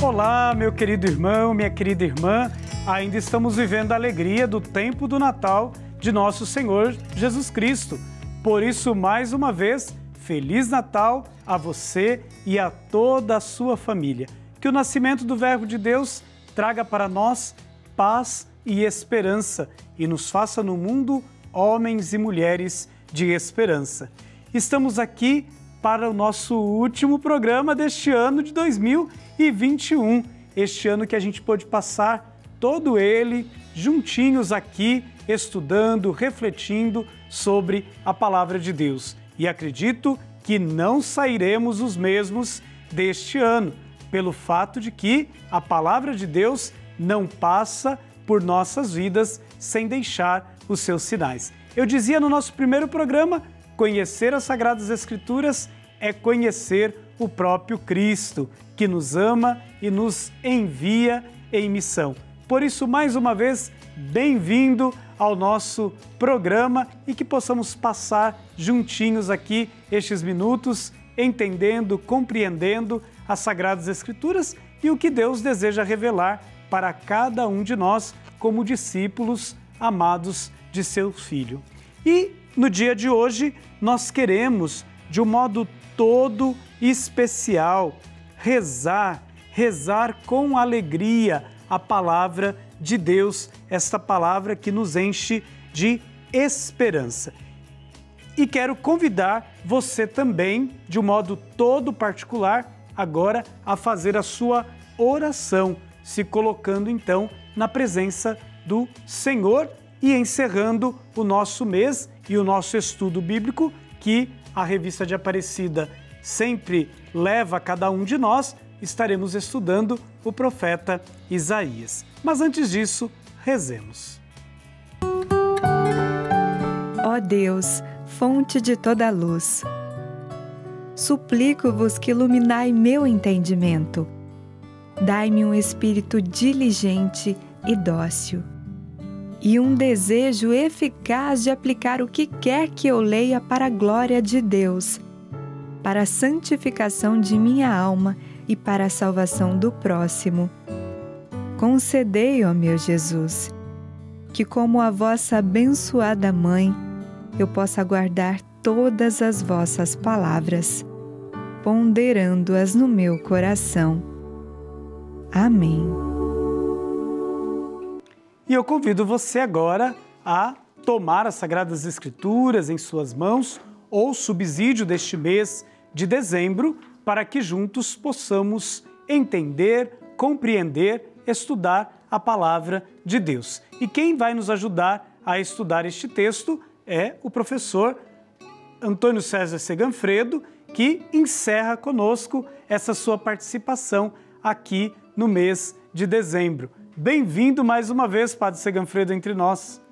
Olá, meu querido irmão, minha querida irmã. Ainda estamos vivendo a alegria do tempo do Natal de nosso Senhor Jesus Cristo. Por isso, mais uma vez, Feliz Natal a você e a toda a sua família. Que o nascimento do Verbo de Deus traga para nós paz e esperança e nos faça no mundo homens e mulheres de esperança. Estamos aqui para o nosso último programa deste ano de 2021. Este ano que a gente pôde passar todo ele juntinhos aqui, estudando, refletindo sobre a Palavra de Deus. E acredito que não sairemos os mesmos deste ano, pelo fato de que a Palavra de Deus não passa por nossas vidas sem deixar os seus sinais. Eu dizia no nosso primeiro programa, conhecer as Sagradas Escrituras é conhecer o próprio Cristo, que nos ama e nos envia em missão. Por isso, mais uma vez, bem-vindo ao nosso programa e que possamos passar juntinhos aqui estes minutos, entendendo, compreendendo as Sagradas Escrituras e o que Deus deseja revelar para cada um de nós como discípulos amados de seu Filho. E no dia de hoje, nós queremos, de um modo todo especial, rezar com alegria a palavra de Deus, esta palavra que nos enche de esperança. E quero convidar você também, de um modo todo particular, agora a fazer a sua oração, se colocando então na presença do Senhor e encerrando o nosso mês e o nosso estudo bíblico que a Revista de Aparecida sempre leva a cada um de nós. Estaremos estudando o profeta Isaías. Mas antes disso, rezemos. Ó Deus, fonte de toda luz, suplico-vos que iluminai meu entendimento. Dai-me um espírito diligente e dócil, e um desejo eficaz de aplicar o que quer que eu leia para a glória de Deus, para a santificação de minha alma e para a salvação do próximo. Concedei, ó meu Jesus, que como a vossa abençoada mãe, eu possa guardar todas as vossas palavras, ponderando-as no meu coração. Amém. E eu convido você agora a tomar as Sagradas Escrituras em suas mãos ou subsídio deste mês de dezembro para que juntos possamos entender, compreender, estudar a Palavra de Deus. E quem vai nos ajudar a estudar este texto é o professor Antônio César Seganfredo, que encerra conosco essa sua participação aqui no mês de dezembro. Bem-vindo mais uma vez, Padre Seganfredo, entre nós.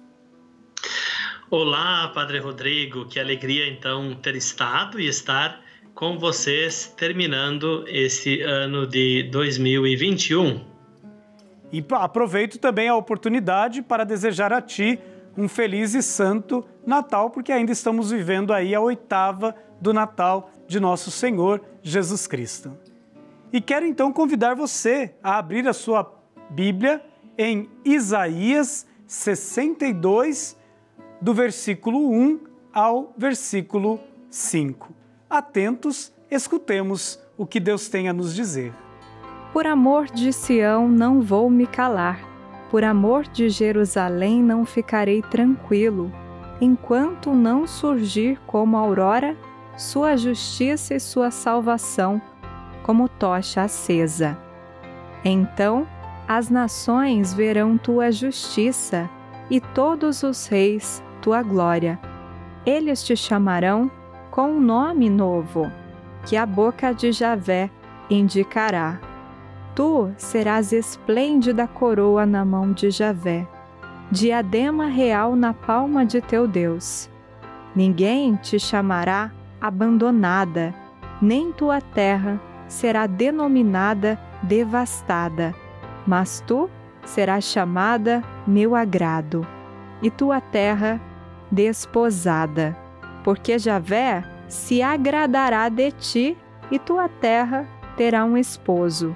Olá, Padre Rodrigo, que alegria então ter estado e estar com vocês terminando esse ano de 2021. E aproveito também a oportunidade para desejar a ti um feliz e santo Natal, porque ainda estamos vivendo aí a 8ª do Natal de nosso Senhor Jesus Cristo. E quero então convidar você a abrir a sua Bíblia em Isaías 62, do versículo 1 ao versículo 5. Atentos, escutemos o que Deus tem a nos dizer. Por amor de Sião não vou me calar, por amor de Jerusalém não ficarei tranquilo, enquanto não surgir como aurora sua justiça e sua salvação, como tocha acesa. Então as nações verão tua justiça e todos os reis tua glória. Eles te chamarão com um nome novo, que a boca de Javé indicará. Tu serás esplêndida coroa na mão de Javé, diadema real na palma de teu Deus. Ninguém te chamará abandonada, nem tua terra será denominada devastada, mas tu serás chamada meu agrado, e tua terra desposada, porque Javé se agradará de ti, e tua terra terá um esposo,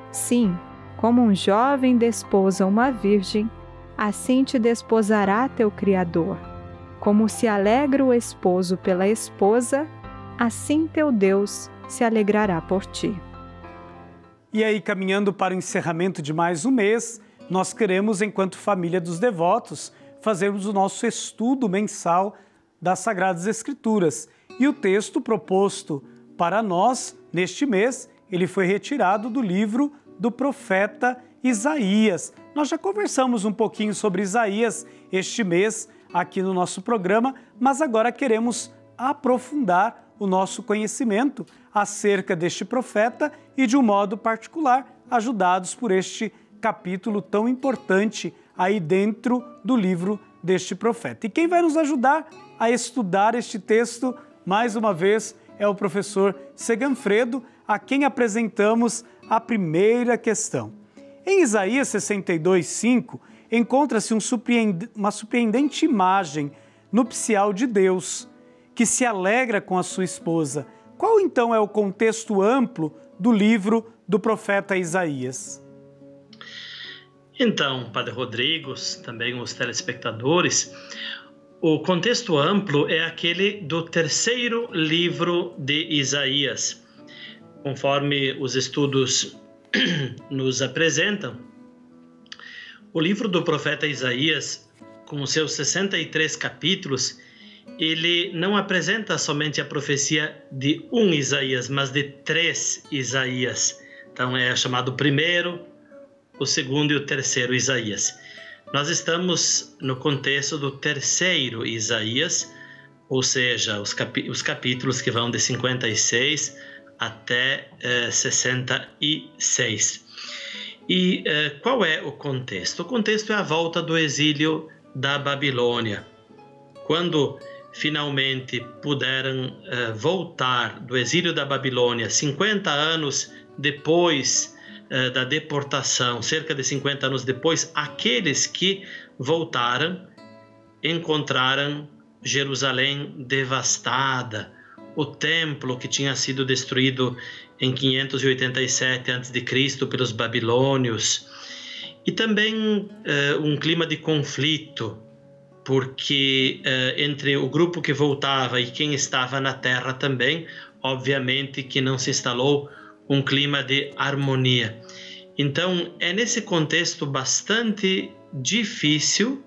Sim, como um jovem desposa uma virgem, assim te desposará teu Criador. Como se alegra o esposo pela esposa, assim teu Deus se alegrará por ti. E aí, caminhando para o encerramento de mais um mês, nós queremos, enquanto família dos devotos, fazermos o nosso estudo mensal das Sagradas Escrituras. E o texto proposto para nós, neste mês, ele foi retirado do livro do profeta Isaías. Nós já conversamos um pouquinho sobre Isaías este mês aqui no nosso programa, mas agora queremos aprofundar o nosso conhecimento acerca deste profeta e, de um modo particular, ajudados por este capítulo tão importante aí dentro do livro deste profeta. E quem vai nos ajudar a estudar este texto, mais uma vez, é o professor Seganfredo, a quem apresentamos a primeira questão. Em Isaías 62:5, encontra-se uma surpreendente imagem nupcial de Deus, que se alegra com a sua esposa. Qual então é o contexto amplo do livro do profeta Isaías? Então, Padre Rodrigo, também os telespectadores, o contexto amplo é aquele do terceiro livro de Isaías. Conforme os estudos nos apresentam, o livro do profeta Isaías, com seus 63 capítulos, ele não apresenta somente a profecia de um Isaías, mas de 3 Isaías. Então é chamado o primeiro, o segundo e o terceiro Isaías. Nós estamos no contexto do terceiro Isaías, ou seja, os capítulos que vão de 56 até 66. E qual é o contexto? O contexto é a volta do exílio da Babilônia. Quando finalmente puderam voltar do exílio da Babilônia, 50 anos depois da deportação, cerca de 50 anos depois, aqueles que voltaram encontraram Jerusalém devastada, o templo que tinha sido destruído em 587 a.C. pelos babilônios, e também um clima de conflito, porque entre o grupo que voltava e quem estava na terra também, obviamente que não se instalou um clima de harmonia. Então, é nesse contexto bastante difícil,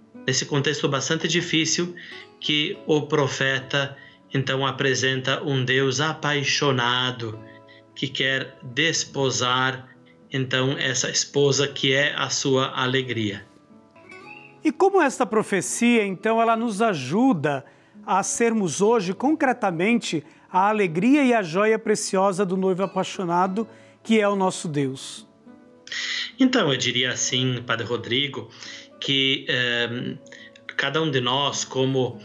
que o profeta então apresenta um Deus apaixonado que quer desposar então essa esposa que é a sua alegria. E como esta profecia, então, ela nos ajuda a sermos hoje, concretamente, a alegria e a joia preciosa do noivo apaixonado, que é o nosso Deus? Então, eu diria assim, Padre Rodrigo, que cada um de nós, como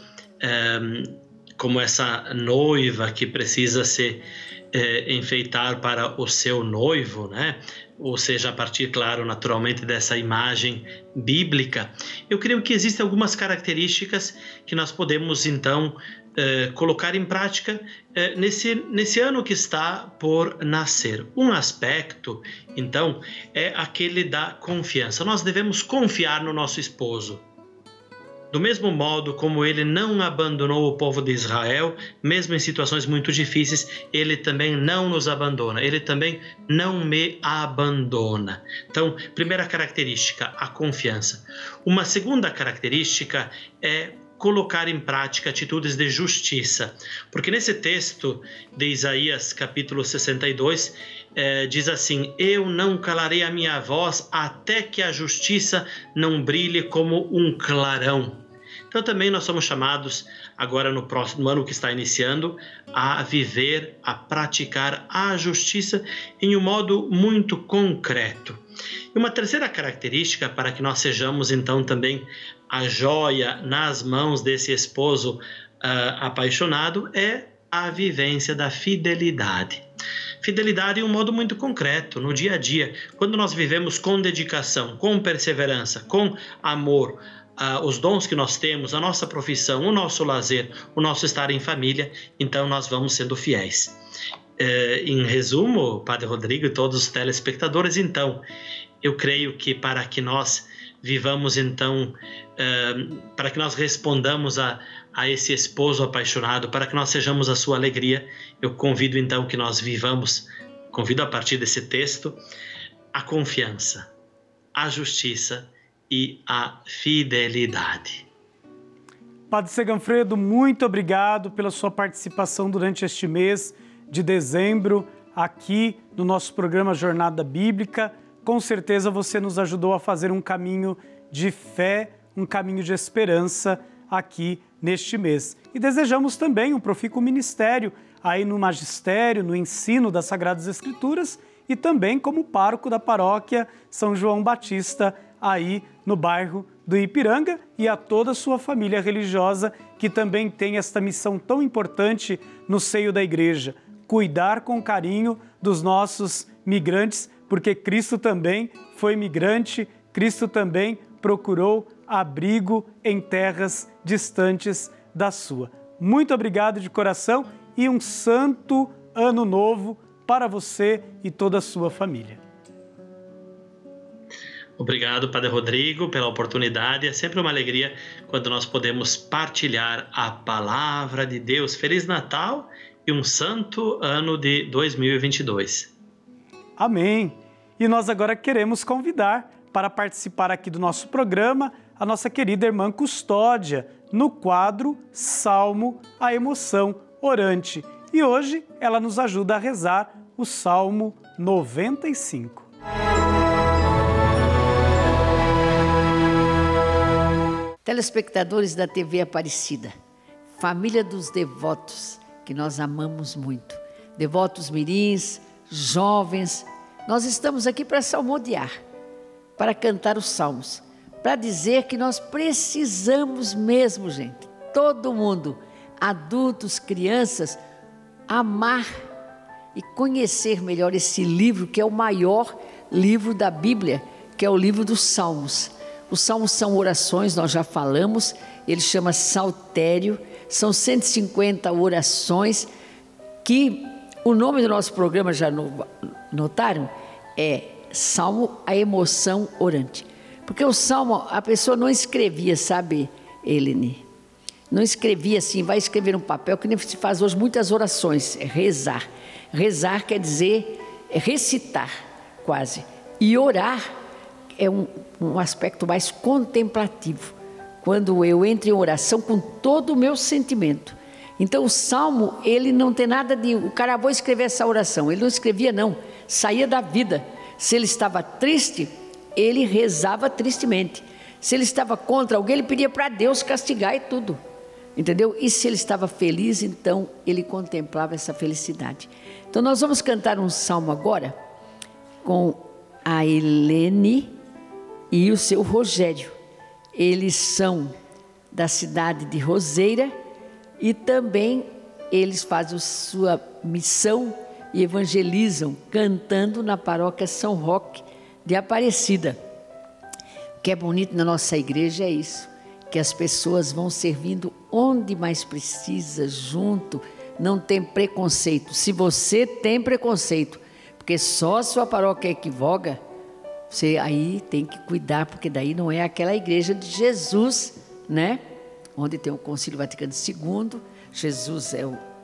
essa noiva que precisa se enfeitar para o seu noivo, né? Ou seja, a partir, claro, naturalmente dessa imagem bíblica, eu creio que existem algumas características que nós podemos, então, colocar em prática nesse ano que está por nascer. Um aspecto, então, é aquele da confiança. Nós devemos confiar no nosso esposo. Do mesmo modo como ele não abandonou o povo de Israel, mesmo em situações muito difíceis, ele também não nos abandona, ele também não me abandona. Então, primeira característica, a confiança. Uma segunda característica é colocar em prática atitudes de justiça, porque nesse texto de Isaías, capítulo 62, diz assim: eu não calarei a minha voz até que a justiça não brilhe como um clarão. Então também nós somos chamados agora no próximo ano que está iniciando a viver, a praticar a justiça em um modo muito concreto. E uma terceira característica para que nós sejamos então também a joia nas mãos desse esposo apaixonado é a vivência da fidelidade. Fidelidade em um modo muito concreto, no dia a dia, quando nós vivemos com dedicação, com perseverança, com amor, os dons que nós temos, a nossa profissão, o nosso lazer, o nosso estar em família, então nós vamos sendo fiéis. Em resumo, Padre Rodrigo e todos os telespectadores, então, eu creio que para que nós vivamos, então, para que nós respondamos a esse esposo apaixonado, para que nós sejamos a sua alegria, eu convido, então, que nós vivamos, convido a partir desse texto, a confiança, a justiça e a fidelidade. Padre Seganfredo, muito obrigado pela sua participação durante este mês de dezembro, aqui no nosso programa Jornada Bíblica. Com certeza você nos ajudou a fazer um caminho de fé, um caminho de esperança aqui neste mês. E desejamos também um profícuo ministério aí no magistério, no ensino das Sagradas Escrituras e também como pároco da paróquia São João Batista, aí no bairro do Ipiranga, e a toda a sua família religiosa que também tem esta missão tão importante no seio da Igreja, cuidar com carinho dos nossos migrantes, porque Cristo também foi migrante, Cristo também procurou abrigo em terras distantes da sua. Muito obrigado de coração e um santo ano novo para você e toda a sua família. Obrigado, Padre Rodrigo, pela oportunidade. É sempre uma alegria quando nós podemos partilhar a palavra de Deus. Feliz Natal e um santo ano de 2022. Amém. E nós agora queremos convidar para participar aqui do nosso programa a nossa querida irmã Custódia, no quadro Salmo, a Emoção Orante. E hoje ela nos ajuda a rezar o Salmo 95. Telespectadores da TV Aparecida, família dos devotos, que nós amamos muito, devotos mirins, jovens, nós estamos aqui para salmodiar, para cantar os salmos, para dizer que nós precisamos mesmo, gente, todo mundo, adultos, crianças, amar e conhecer melhor esse livro, que é o maior livro da Bíblia, que é o livro dos Salmos. Os salmos são orações, nós já falamos, ele chama saltério, são 150 orações, que o nome do nosso programa, já notaram, é Salmo, a Emoção Orante. Porque o salmo, a pessoa não escrevia, sabe, Helene? Não escrevia assim, vai escrever no papel, que nem se faz hoje muitas orações, é rezar. Rezar quer dizer recitar, quase. E orar é um aspecto mais contemplativo, quando eu entro em oração com todo o meu sentimento. Então o salmo, ele não tem nada de, o cara, vou escrever essa oração, ele não escrevia não, saía da vida. Se ele estava triste, ele rezava tristemente. Se ele estava contra alguém, ele pedia para Deus castigar e tudo, entendeu? E se ele estava feliz, então ele contemplava essa felicidade. Então nós vamos cantar um salmo agora com a Helene e o seu Rogério. Eles são da cidade de Roseira e também eles fazem sua missão e evangelizam cantando na paróquia São Roque de Aparecida. O que é bonito na nossa igreja é isso, que as pessoas vão servindo onde mais precisa, junto, não tem preconceito. Se você tem preconceito, porque só a sua paróquia equivoca, você aí tem que cuidar, porque daí não é aquela igreja de Jesus, né? Onde tem o Concílio Vaticano II, Jesus é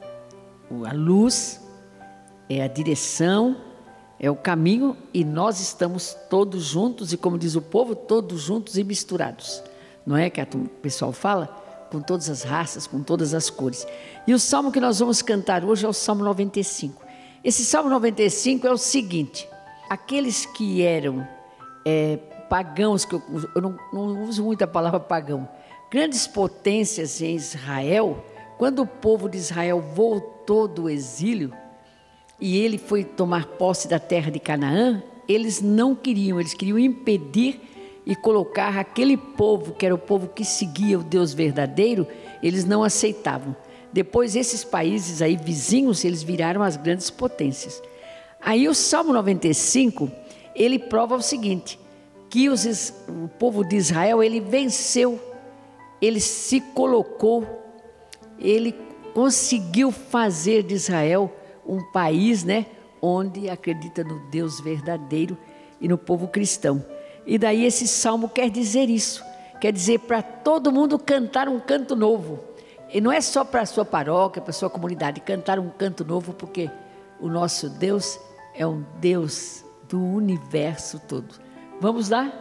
a luz, é a direção, é o caminho, e nós estamos todos juntos, e como diz o povo, todos juntos e misturados. Não é que o pessoal fala? Com todas as raças, com todas as cores. E o salmo que nós vamos cantar hoje é o Salmo 95. Esse Salmo 95 é o seguinte: aqueles que eram pagãos, que eu não uso muito a palavra pagão, grandes potências em Israel, quando o povo de Israel voltou do exílio e ele foi tomar posse da terra de Canaã, eles não queriam, eles queriam impedir e colocar aquele povo, que era o povo que seguia o Deus verdadeiro, eles não aceitavam. Depois esses países aí vizinhos, eles viraram as grandes potências. Aí o Salmo 95, ele prova o seguinte, que o povo de Israel, ele venceu, ele se colocou, ele conseguiu fazer de Israel um país, né, onde acredita no Deus verdadeiro e no povo cristão. E daí esse salmo quer dizer isso, quer dizer para todo mundo cantar um canto novo. E não é só para a sua paróquia, para a sua comunidade, cantar um canto novo, porque o nosso Deus é um Deus do universo todo. Vamos lá?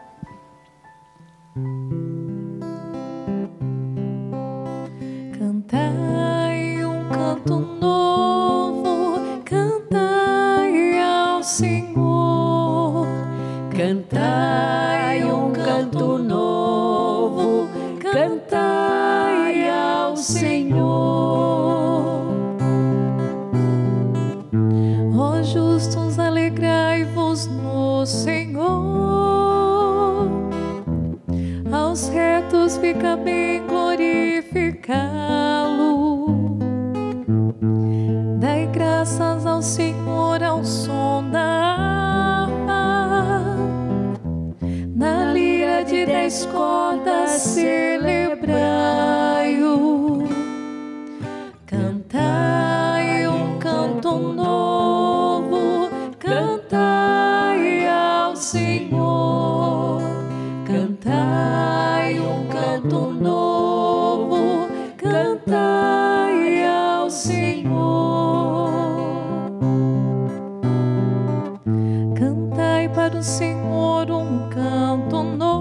Cantai um canto novo, cantai ao Senhor. Cantai um canto novo, cantai ao Senhor. Ó justos, alegrai-vos no Senhor. Aos retos fica bem glorificá-lo. Dai graças ao Senhor ao som da harpa. Na lira de 10 cordas celebrai-o. Cantai um canto novo, cantai ao Senhor. Cantai um canto novo, cantai ao Senhor. Cantai para o Senhor um canto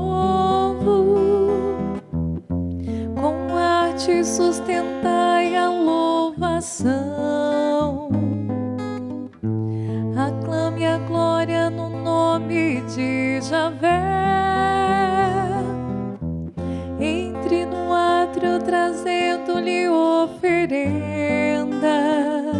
novo, com arte sustentai a louvação. Aclame a glória no nome de Javé. Entre no átrio trazendo-lhe oferenda.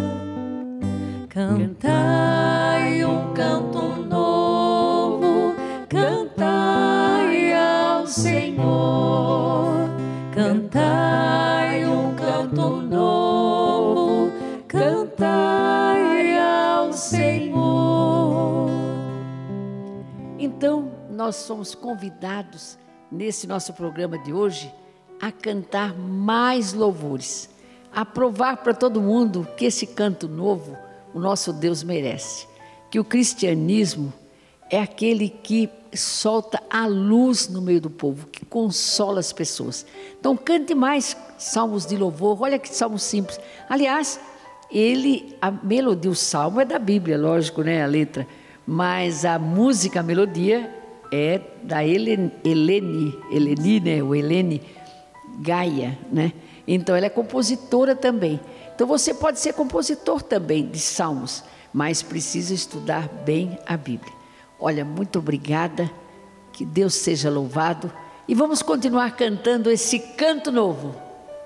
Cantai um canto novo, cantai ao Senhor. Cantai um canto novo, cantai ao Senhor. Então, nós somos convidados nesse nosso programa de hoje a cantar mais louvores, a provar para todo mundo que esse canto novo o nosso Deus merece, que o cristianismo é aquele que solta a luz no meio do povo, que consola as pessoas. Então cante mais salmos de louvor. Olha que salmo simples. Aliás, a melodia, o salmo é da Bíblia, lógico, né, a letra, mas a música, a melodia é da Helene, né, o Helene Gaia, né? Então ela é compositora também. Então você pode ser compositor também de salmos, mas precisa estudar bem a Bíblia. Olha, muito obrigada, que Deus seja louvado, e vamos continuar cantando esse canto novo.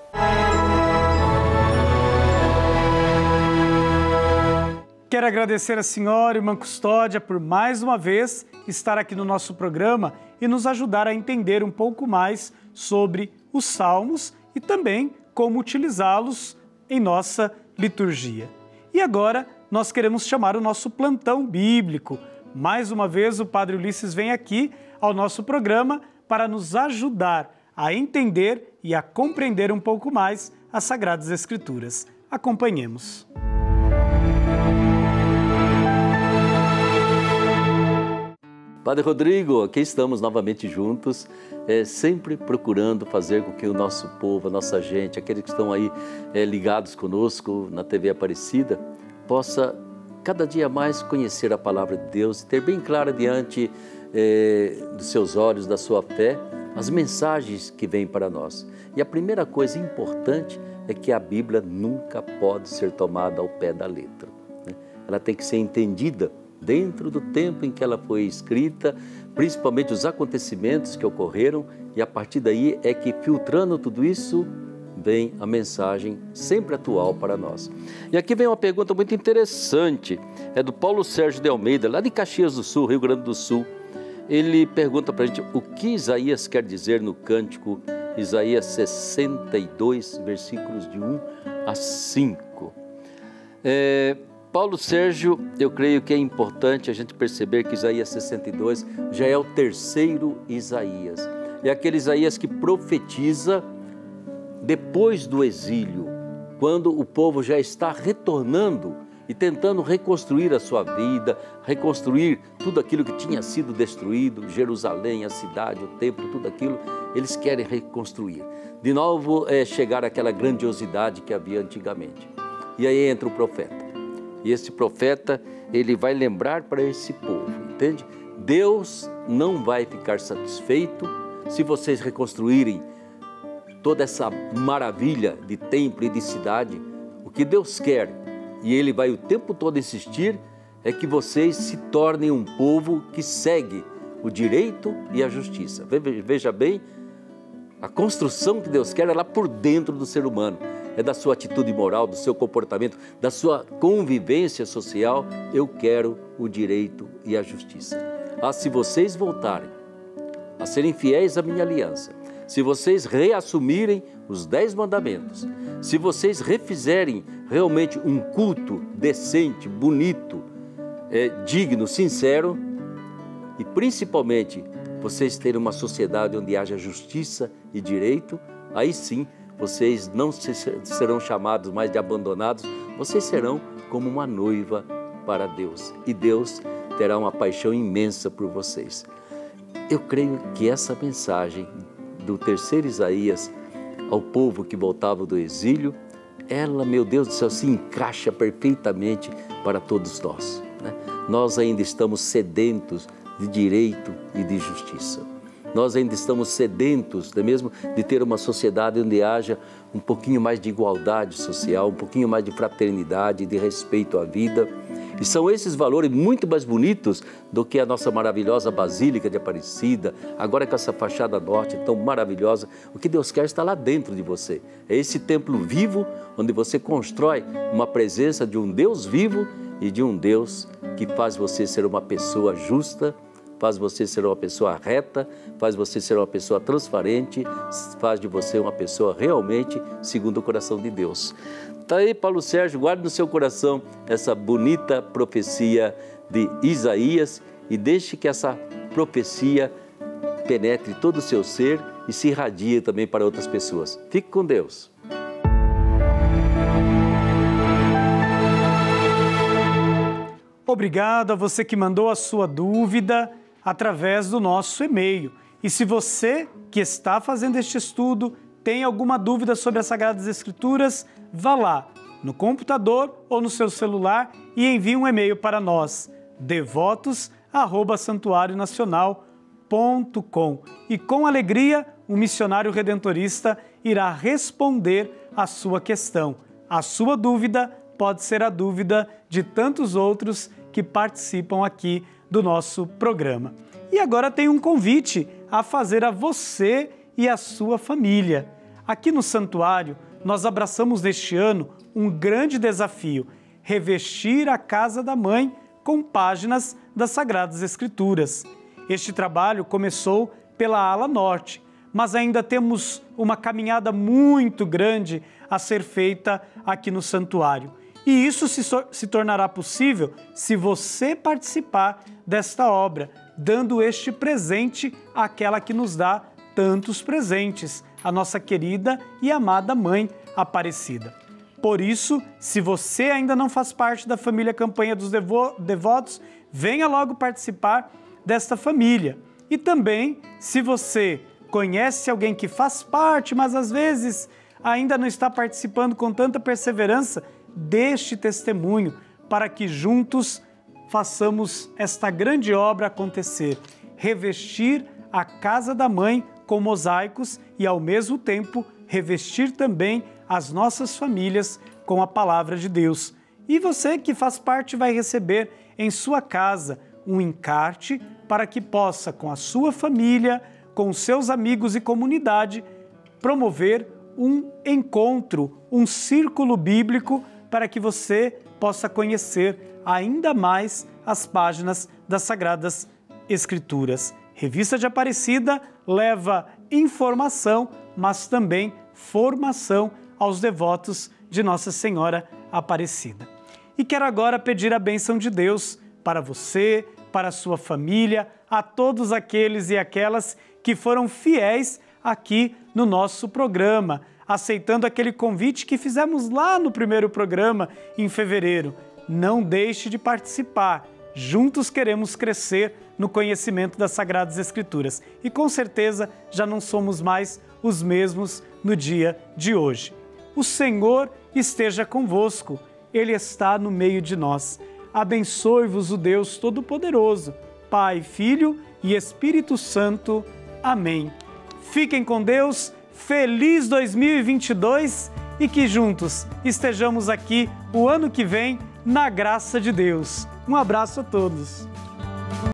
Quero agradecer a senhora, irmã Custódia, por mais uma vez estar aqui no nosso programa e nos ajudar a entender um pouco mais sobre os salmos e também como utilizá-los em nossa liturgia. E agora nós queremos chamar o nosso plantão bíblico. Mais uma vez o Padre Ulisses vem aqui ao nosso programa para nos ajudar a entender e a compreender um pouco mais as Sagradas Escrituras. Acompanhemos. Padre Rodrigo, aqui estamos novamente juntos, sempre procurando fazer com que o nosso povo, a nossa gente, aqueles que estão aí ligados conosco na TV Aparecida, possa cada dia mais conhecer a Palavra de Deus e ter bem clara diante dos seus olhos, da sua fé, as mensagens que vêm para nós. E a primeira coisa importante é que a Bíblia nunca pode ser tomada ao pé da letra, né? Ela tem que ser entendida dentro do tempo em que ela foi escrita, principalmente os acontecimentos que ocorreram, e a partir daí é que, filtrando tudo isso, vem a mensagem sempre atual para nós. E aqui vem uma pergunta muito interessante, é do Paulo Sérgio de Almeida, lá de Caxias do Sul, Rio Grande do Sul. Ele pergunta para a gente o que Isaías quer dizer no cântico Isaías 62, versículos de 1 a 5. Paulo Sérgio, eu creio que é importante a gente perceber que Isaías 62 já é o terceiro Isaías. É aquele Isaías que profetiza depois do exílio, quando o povo já está retornando e tentando reconstruir a sua vida, reconstruir tudo aquilo que tinha sido destruído, Jerusalém, a cidade, o templo, tudo aquilo, eles querem reconstruir. De novo, chegar àquela grandiosidade que havia antigamente. E aí entra o profeta. E esse profeta, ele vai lembrar para esse povo, entende? Deus não vai ficar satisfeito se vocês reconstruírem toda essa maravilha de templo e de cidade. O que Deus quer, e Ele vai o tempo todo insistir, é que vocês se tornem um povo que segue o direito e a justiça. Veja bem, a construção que Deus quer é lá por dentro do ser humano. É da sua atitude moral, do seu comportamento, da sua convivência social. Eu quero o direito e a justiça. Se vocês voltarem a serem fiéis à minha aliança, se vocês reassumirem os 10 mandamentos, se vocês refizerem realmente um culto decente, bonito, digno, sincero, e principalmente vocês terem uma sociedade onde haja justiça e direito, aí sim vocês não serão chamados mais de abandonados, vocês serão como uma noiva para Deus, e Deus terá uma paixão imensa por vocês. Eu creio que essa mensagem do terceiro Isaías ao povo que voltava do exílio, ela, meu Deus do céu, se encaixa perfeitamente para todos nós, né? Nós ainda estamos sedentos de direito e de justiça. Nós ainda estamos sedentos, não é mesmo, de ter uma sociedade onde haja um pouquinho mais de igualdade social, um pouquinho mais de fraternidade, de respeito à vida. E são esses valores muito mais bonitos do que a nossa maravilhosa Basílica de Aparecida, agora com essa fachada norte tão maravilhosa. O que Deus quer está lá dentro de você. É esse templo vivo onde você constrói uma presença de um Deus vivo e de um Deus que faz você ser uma pessoa justa, faz você ser uma pessoa reta, faz você ser uma pessoa transparente, faz de você uma pessoa realmente segundo o coração de Deus. Está aí, Paulo Sérgio, guarde no seu coração essa bonita profecia de Isaías e deixe que essa profecia penetre todo o seu ser e se irradie também para outras pessoas. Fique com Deus. Obrigado a você que mandou a sua dúvida através do nosso e-mail. E se você que está fazendo este estudo tem alguma dúvida sobre as Sagradas Escrituras, vá lá no computador ou no seu celular e envie um e-mail para nós, devotos@santuarionacional.com. E com alegria, o missionário redentorista irá responder a sua questão. A sua dúvida pode ser a dúvida de tantos outros que participam aqui do nosso programa. E agora tem um convite a fazer a você e a sua família. Aqui no Santuário, nós abraçamos neste ano um grande desafio: revestir a Casa da Mãe com páginas das Sagradas Escrituras. Este trabalho começou pela ala norte, mas ainda temos uma caminhada muito grande a ser feita aqui no Santuário. E isso se tornará possível se você participar desta obra, dando este presente àquela que nos dá tantos presentes, a nossa querida e amada Mãe Aparecida. Por isso, se você ainda não faz parte da família Campanha dos Devotos, venha logo participar desta família. E também, se você conhece alguém que faz parte, mas às vezes ainda não está participando com tanta perseverança, deste testemunho para que juntos façamos esta grande obra acontecer, revestir a Casa da Mãe com mosaicos e, ao mesmo tempo, revestir também as nossas famílias com a Palavra de Deus. E você que faz parte vai receber em sua casa um encarte para que possa, com a sua família, com seus amigos e comunidade, promover um encontro, um círculo bíblico para que você possa conhecer ainda mais as páginas das Sagradas Escrituras. Revista de Aparecida leva informação, mas também formação aos devotos de Nossa Senhora Aparecida. E quero agora pedir a bênção de Deus para você, para a sua família, a todos aqueles e aquelas que foram fiéis aqui no nosso programa, aceitando aquele convite que fizemos lá no primeiro programa, em fevereiro. não deixe de participar. Juntos queremos crescer no conhecimento das Sagradas Escrituras. E com certeza já não somos mais os mesmos no dia de hoje. O Senhor esteja convosco. Ele está no meio de nós. Abençoe-vos o Deus Todo-Poderoso, Pai, Filho e Espírito Santo. Amém. Fiquem com Deus. Feliz 2022 e que juntos estejamos aqui o ano que vem na graça de Deus. Um abraço a todos.